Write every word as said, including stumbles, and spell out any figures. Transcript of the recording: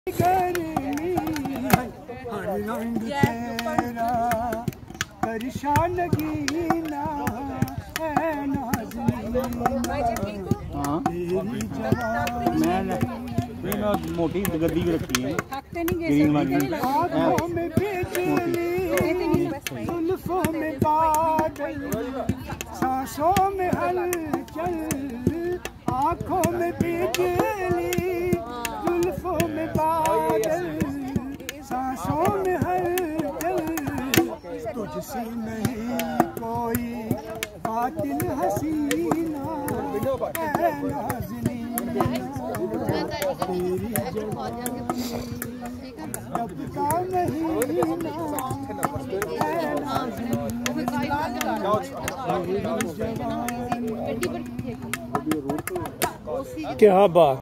परेशान लगीना है मैं मोटी गद्दी भी रखी है आँखों में बिजली जुल्फों में बादल सांसों में हलचल आँखों में बिजली जुल्फों में बादल सांसों में हलचल तुझसे नहीं कोई बातिल हसीना है नाज़नीना तेरी जवानी रब का महीना है नाज़नीना। क्या बात।